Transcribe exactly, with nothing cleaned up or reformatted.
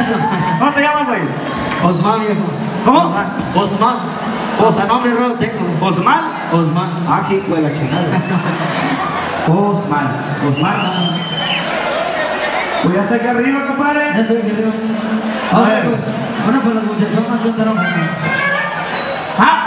¿Cómo te llamas, güey? Osman, viejo. ¿Cómo? Osman. Os- Hasta nombre raro tengo. ¿Osman? Osman. Ah, hijo de la chingada. Osman. Osman. Pues ya está aquí arriba, Ya compadre. estoy aquí arriba. A ver. Pues, bueno, pues los muchachones contaron. Ah.